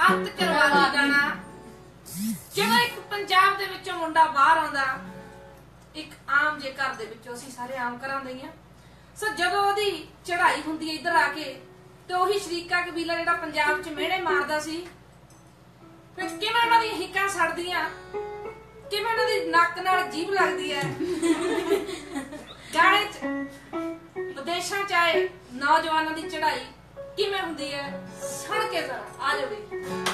ਅੱਤ ਕਰਵਾ ਦੇਣਾ। ਜਦੋਂ ਇੱਕ ਪੰਜਾਬ ਦੇ ਵਿੱਚੋਂ ਮੁੰਡਾ ਬਾਹਰ ਆਉਂਦਾ, ਇੱਕ ਆਮ ਜੇ ਘਰ ਦੇ ਵਿੱਚੋਂ, ਅਸੀਂ ਸਾਰੇ ਆਮ ਘਰਾਂ ਦੇ ਹੀ ਆ, ਸੋ ਜਦੋਂ ਉਹਦੀ ਚੜ੍ਹਾਈ ਹੁੰਦੀ ਹੈ ਇੱਧਰ ਆ ਕੇ, ਤੇ ਉਹੀ ਸ਼ਰੀਕਾ ਕਬੀਲਾ ਜਿਹੜਾ ਪੰਜਾਬ 'ਚ ਮਿਹਣੇ ਮਾਰਦਾ ਸੀ, ਫਿਰ ਕਿਵੇਂ ਉਹਨਾਂ ਦੀਆਂ ਹਿੱਕਾਂ ਸੜਦੀਆਂ, ਕਿਵੇਂ ਉਹਨਾਂ ਦੀ ਨੱਕ ਨਾਲ ਜੀਭ ਲੱਗਦੀ ਹੈ। ਗਾਣੇ 'ਚ ਵਿਦੇਸ਼ਾਂ 'ਚ ਆਏ ਨੌਜਵਾਨਾਂ ਦੀ ਚੜ੍ਹਾਈ ਕਿਵੇਂ ਹੁੰਦੀ ਹੈ, ਸੁਣ ਕੇ ਜ਼ਰਾ ਆ ਜਾਓ।